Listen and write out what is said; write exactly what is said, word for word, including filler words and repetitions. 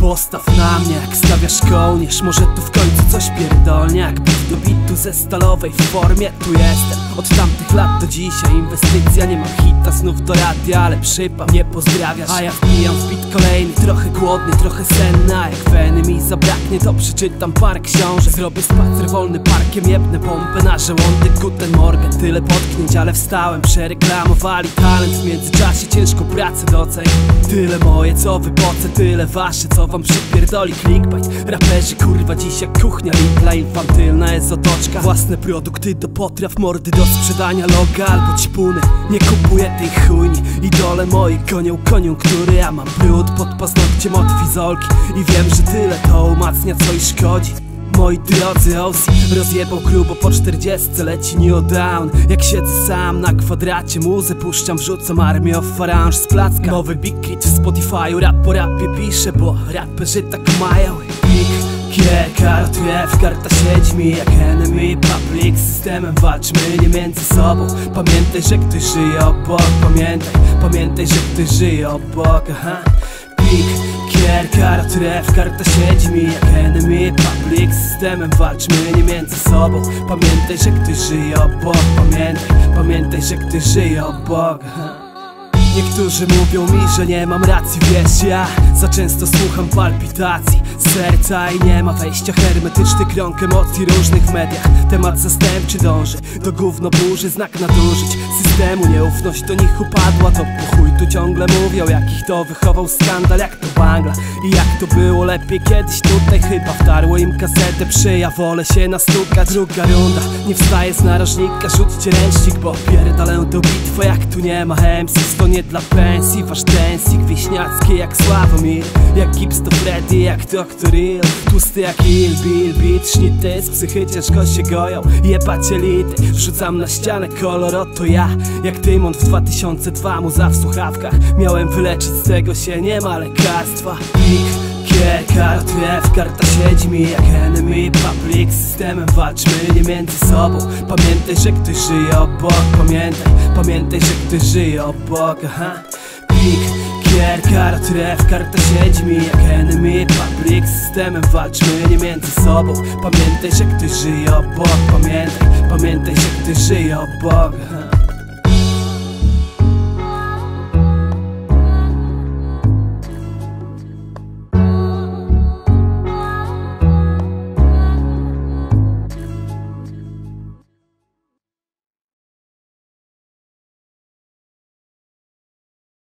Postaw na mnie, jak stawiasz kołnierz. Może tu w końcu coś pierdolnie, jak bit do bitu ze stalowej w formie. Tu jestem, od tamtych lat do dzisiaj. Inwestycja, nie mam hita, znów do radia, ale przypał nie pozdrawiasz. A ja wbijam w bit kolejny, trochę głodny, trochę senny. A jak weny mi zabraknie, to przeczytam parę książek. Zrobię spacer wolny parkiem, jebnę pompę na żołądek. Guten Morgen, tyle potknięć, ale wstałem. Przereklamowali talent, w międzyczasie ciężką pracę doceń. Tyle moje, co wypocę, tyle wasze, co wam przypierdoli clickbait. Raperzy kurwa dziś jak kuchnia Lidla, infantylna jest otoczka. Własne produkty do potraw, mordy do sprzedania, loga albo ćpuny. Nie kupuję tej chujni, idole moi gonią koniunktury. Ja mam brud pod paznokciem od fizolki i wiem, że tyle to umacnia, co i szkodzi. Moi drodzy, O C rozjebał grubo po czterdziestce, leci new down. Jak siedzę sam na kwadracie, muzę puszczam, wrzucam armię of aranż z placka. Nowy big hit w Spotify'u, rap po rapie piszę, bo raperzy tak mają. Big Kier, kartu F, karta siedzi mi jak enemy public. Systemem walczmy nie między sobą. Pamiętaj, że ktoś żyje obok, pamiętaj, pamiętaj, że ktoś żyje obok, aha. Big Kier, kartu F, karta siedzi mi jak enemy public. Systemem walczmy nie między sobą. Pamiętaj, że ktoś żyje obok, pamiętaj, pamiętaj, że ktoś żyje obok, aha. Niektórzy mówią mi, że nie mam racji, wiesz, ja za często słucham palpitacji serca i nie ma wejścia. Hermetyczny krąg emocji różnych w mediach. Temat zastępczy dąży do gówno burzy, znak nadużyć systemu. Nieufność do nich upadła, to po chuj tu ciągle mówią, jakich to wychował skandal, jak to bangla. I jak to było lepiej kiedyś tutaj, chyba wtarło im kasetę przy, ja wolę się nastukać. Druga runda, nie wstaję z narożnika, rzućcie ręcznik, bo pierdolę do bitwy, jak tu nie ma M C S, to nie dla pensji. Wasz dancing wieśniacki jak Sławomir, jak Gibbs to Freddy, jak doktor Hill. Tłusty jak Hill, Bill, Beat, sznity z psychy ciężko się goją. Jebać elity, wrzucam na ścianę kolor, oto ja. Jak Tymon w dwa tysiące dwa, muza w słuchawkach. Miałem wyleczyć, z tego się nie ma lekarstwa. Big Kier, kartu F, karta siedzi mi jak enemy public. Systemem walczmy nie między sobą. Pamiętaj, że ktoś żyje obok, pamiętaj, pamiętaj, że ktoś żyje obok, aha. Big Kier, kartu F, karta siedzi mi jak enemy public. Systemem walczmy nie między sobą. Pamiętaj, że ktoś żyje obok, pamiętaj, pamiętaj, że ktoś żyje obok, aha.